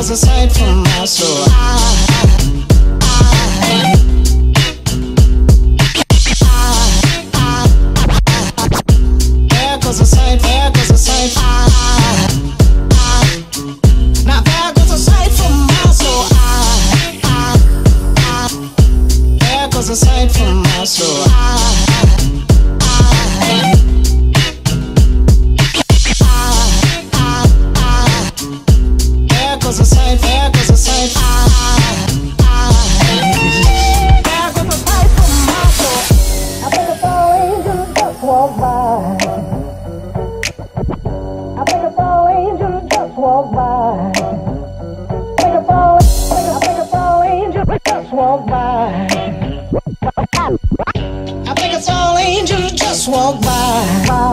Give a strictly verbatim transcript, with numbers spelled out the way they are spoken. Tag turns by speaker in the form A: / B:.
A: was a sight for my soul. I, I, there goes a sight, there goes a sight. I, I, now there goes a sight for my soul. I, I, I, there goes a sight for my soul. I, I, there goes a sight, there goes a sight. I, I, there goes a sight for my soul. I think a tall angel just walked by. I think a tall angel just walked by. I think a tall, I think a tall angel just walked by. I think a tall angel just walked by.